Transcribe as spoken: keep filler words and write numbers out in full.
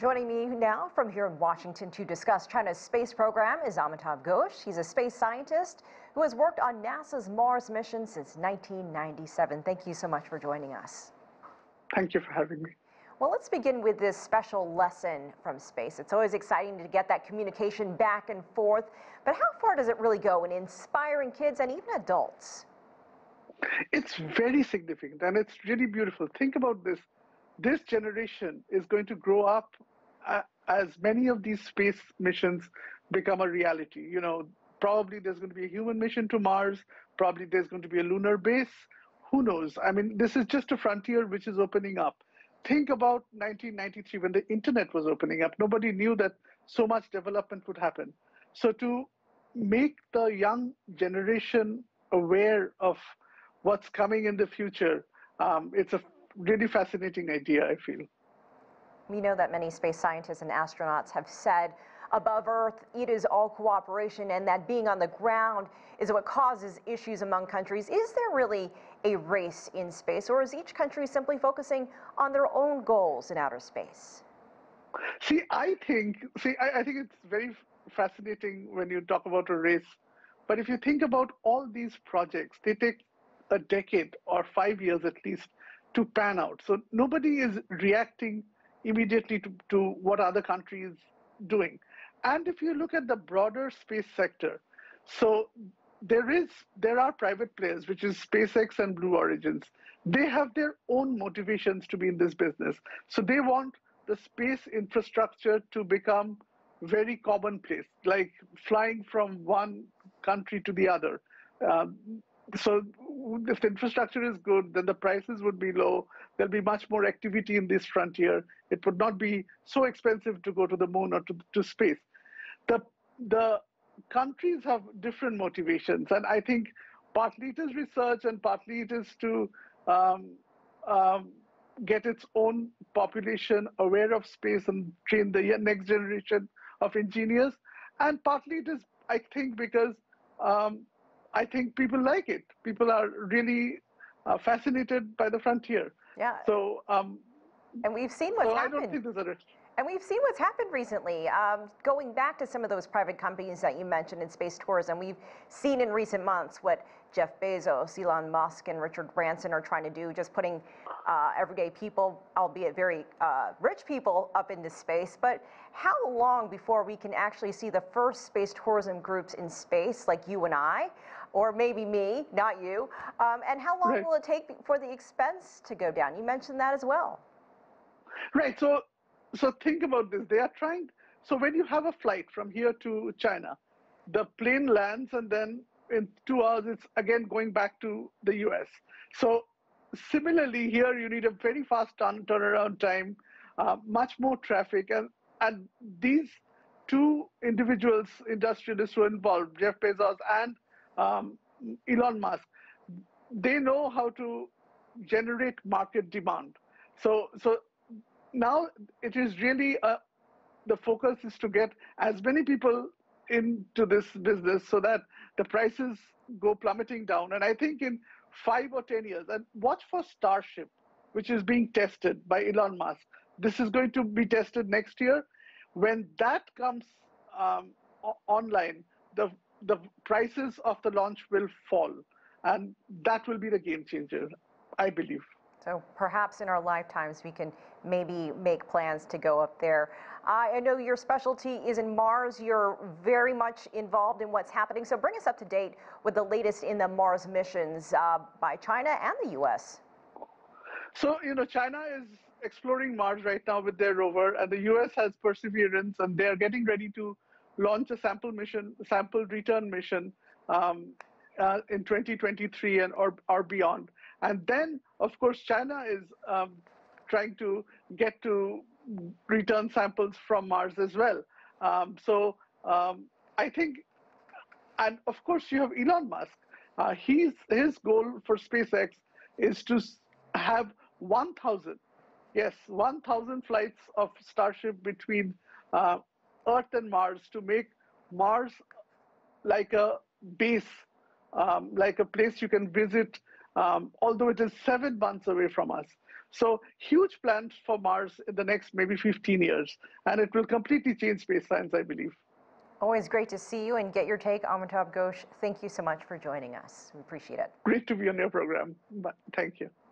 Joining me now from here in Washington to discuss China's space program is Amitabha Ghosh. He's a space scientist who has worked on NASA's Mars mission since nineteen ninety-seven. Thank you so much for joining us. Thank you for having me. Well, let's begin with this special lesson from space. It's always exciting to get that communication back and forth, but how far does it really go in inspiring kids and even adults? It's very significant and it's really beautiful. Think about this. This generation is going to grow up uh, as many of these space missions become a reality. You know, probably there's going to be a human mission to Mars. Probably there's going to be a lunar base. Who knows? I mean, this is just a frontier which is opening up. Think about nineteen ninety-three when the internet was opening up. Nobody knew that so much development would happen. So to make the young generation aware of what's coming in the future, um, it's a really fascinating idea, I feel. We know that many space scientists and astronauts have said above Earth, it is all cooperation, and that being on the ground is what causes issues among countries. Is there really a race in space, or is each country simply focusing on their own goals in outer space? See, I think, see, I, I think it's very fascinating when you talk about a race. But if you think about all these projects, they take a decade or five years at least to pan out. So nobody is reacting immediately to, to what other countries doing. And if you look at the broader space sector, so there is there are private players, which is SpaceX and Blue Origins. They have their own motivations to be in this business. So they want the space infrastructure to become very commonplace, like flying from one country to the other. Um, so if the infrastructure is good, then the prices would be low. There'll be much more activity in this frontier. It would not be so expensive to go to the moon or to, to space. The, the countries have different motivations. And I think partly it is research and partly it is to um, um, get its own population aware of space and train the next generation of engineers. And partly it is, I think, because um, I think people like it. People are really uh, fascinated by the frontier. Yeah. So, um, and we've seen what's so happened. I don't think there's a risk. And we've seen what's happened recently. Um, going back to some of those private companies that you mentioned in space tourism, we've seen in recent months what Jeff Bezos, Elon Musk, and Richard Branson are trying to do, just putting uh, everyday people, albeit very uh, rich people, up into space. But how long before we can actually see the first space tourism groups in space, like you and I, or maybe me, not you? Um, and how long Right. will it take for the expense to go down? You mentioned that as well. Right. So, so think about this. They are trying. So when you have a flight from here to China, the plane lands and then in two hours it's again going back to the U S. So similarly here, you need a very fast turn turnaround time, uh, much more traffic, and and these two individuals, industrialists who are involved, Jeff Bezos and um, Elon Musk, they know how to generate market demand. So so. Now it is really uh, the focus is to get as many people into this business so that the prices go plummeting down. And I think in five or ten years, and watch for Starship, which is being tested by Elon Musk. This is going to be tested next year. When that comes um, online, the the prices of the launch will fall, and that will be the game changer, I believe. So perhaps in our lifetimes we can maybe make plans to go up there. Uh, I know your specialty is in Mars. You're very much involved in what's happening. So bring us up to date with the latest in the Mars missions uh, by China and the U S. So, you know, China is exploring Mars right now with their rover, and the U S has Perseverance, and they're getting ready to launch a sample mission, sample return mission um, uh, in twenty twenty-three and or, or beyond. And then, of course, China is um, trying to get to return samples from Mars as well. Um, so um, I think, and of course, you have Elon Musk. Uh, he's, his goal for SpaceX is to have one thousand, yes, one thousand flights of Starship between uh, Earth and Mars to make Mars like a base, um, like a place you can visit, um, although it is seven months away from us. So huge plans for Mars in the next maybe fifteen years, and it will completely change space science, I believe. Always great to see you and get your take, Amitabha Ghosh. Thank you so much for joining us. We appreciate it. Great to be on your program. But thank you.